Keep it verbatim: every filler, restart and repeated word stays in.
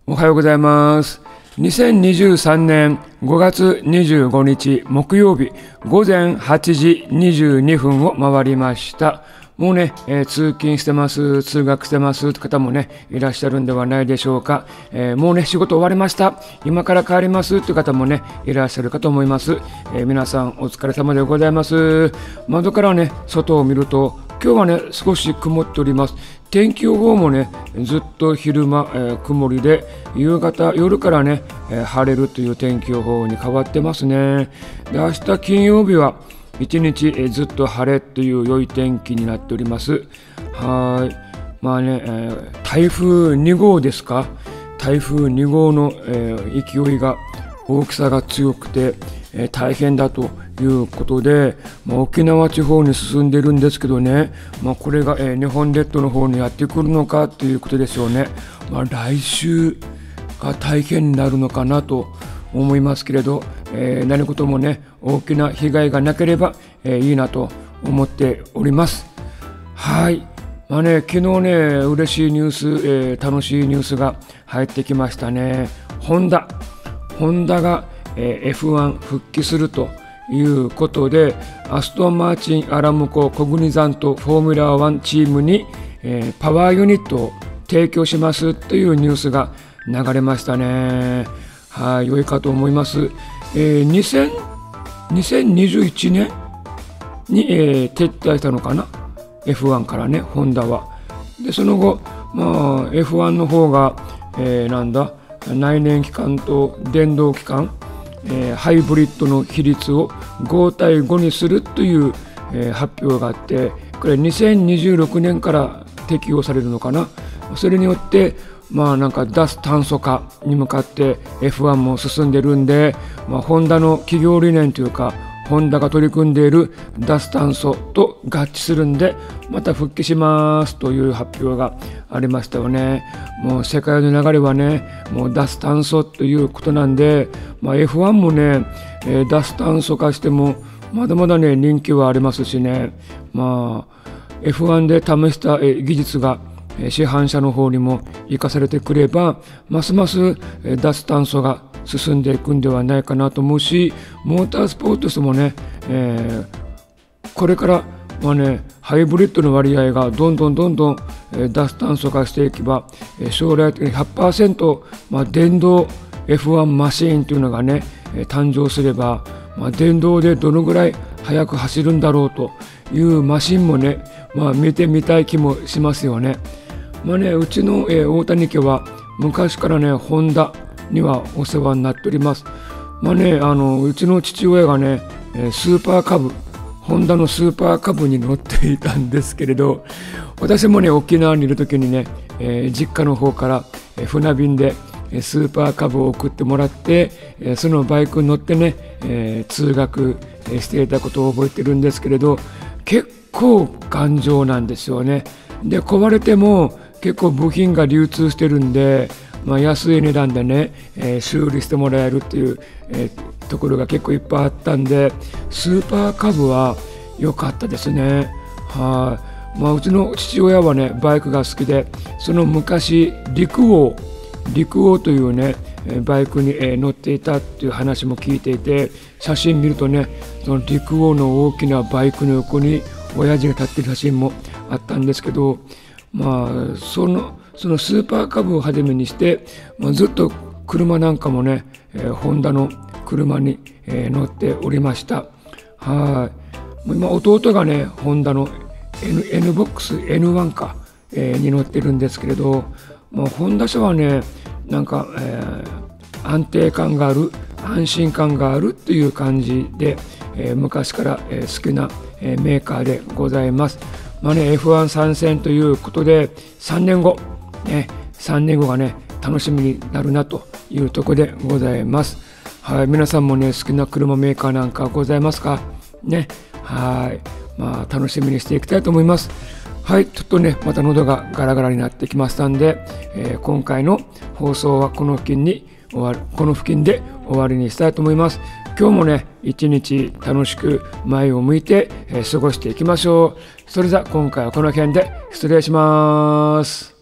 おはようございます。にせんにじゅうさんねんごがつにじゅうごにち木曜日ごぜんはちじにじゅうにふんを回りました。もうね、えー、通勤してます、通学してますって方もね、いらっしゃるんではないでしょうか。えー、もうね、仕事終わりました。今から帰りますって方もね、いらっしゃるかと思います。えー、皆さんお疲れ様でございます。窓からね、外を見ると、今日はね、少し曇っております。天気予報もね、ずっと昼間、えー、曇りで、夕方、夜からね、えー、晴れるという天気予報に変わってますね。で、明日金曜日は、一日、えー、ずっと晴れという良い天気になっております。はい。まあね、えー、台風にごうですか。台風にごうの、えー、勢いが、大きさが強くて、えー、大変だということで、まあ、沖縄地方に進んでいるんですけどね、まあ、これが、えー、日本列島の方にやってくるのかということでしょうね。まあ、来週が大変になるのかなと思いますけれど、えー、何事もね、大きな被害がなければ、えー、いいなと思っております。はい。まあね、昨日ね、嬉しいニュース、えー、楽しいニュースが入ってきましたね。ホンダ。ホンダが、えー、エフワン 復帰するということで、アストンマーチン・アラムコ・コグニザント・フォーミュラーワンチームに、えー、パワーユニットを提供しますというニュースが流れましたね。はい、良いかと思います。えー、にせんにじゅういちねんに、えー、撤退したのかな、エフワン からね、ホンダは。で、その後、まあ、エフワン の方が、えー、なんだ、内燃機関と電動機関、えー、ハイブリッドの比率をごたいごにするという、えー、発表があって、これにせんにじゅうろくねんから適用されるのかな。それによってまあなんか脱炭素化に向かって エフワン も進んでるんで、まあ、ホンダの企業理念というか、ホンダが取り組んでいる脱炭素と合致するんで、また復帰しますという発表がありましたよね。もう世界の流れはね、もう脱炭素ということなんで、まあ、エフワン もね、えー、脱炭素化してもまだまだね、人気はありますしね、まあ エフワン で試した、えー、技術が市販車の方にも生かされてくれば、ますます脱炭素が進んでいくんではないかなと思うし、モータースポーツとしてもね、えー、これからはね、ハイブリッドの割合がどんどんどんどん脱炭素化していけば、将来的に ひゃくパーセント、まあ、電動 エフワン マシーンというのがね、誕生すれば、まあ、電動でどのぐらい速く走るんだろうというマシンもね、まあ、見てみたい気もしますよね。まあね、うちの、えー、大谷家は昔からね、ホンダにはお世話になっております。まあね、あのうちの父親がね、スーパーカブ、ホンダのスーパーカブに乗っていたんですけれど、私もね、沖縄にいる時にね、えー、実家の方から、えー、船便でスーパーカブを送ってもらって、えー、そのバイクに乗ってね、えー、通学していたことを覚えてるんですけれど、結構頑丈なんですよね。で、壊れても結構部品が流通してるんで、まあ、安い値段でね、えー、修理してもらえるっていう、えー、ところが結構いっぱいあったんで、スーパーカブは良かったですね。はい、まあ、うちの父親はね、バイクが好きで、その昔陸王陸王というね、バイクに乗っていたっていう話も聞いていて、写真見るとね、その陸王の大きなバイクの横に親父が立ってる写真もあったんですけど、まあ、その、そのスーパーカブをはじめにして、まあ、ずっと車なんかもね、えー、ホンダの車に、えー、乗っておりました。はい。今、弟がね、ホンダの N、N ボックス エヌワン か、えー、に乗ってるんですけれど、まあ、ホンダ車はね、なんか、えー、安定感がある、安心感があるっていう感じで、えー、昔から、えー、好きな、えー、メーカーでございます。まあね、エフワン 参戦ということで、さんねんご、ね、さんねんごがね、楽しみになるなというところでございます。はい、皆さんもね、好きな車メーカーなんかございますかね。はい、まあ、楽しみにしていきたいと思います。はい、ちょっとね、また喉がガラガラになってきましたんで、えー、今回の放送はこの付近に終わる、この付近で終わりにしたいと思います。今日もね、一日楽しく前を向いて、えー、過ごしていきましょう。それじゃ今回はこの辺で失礼します。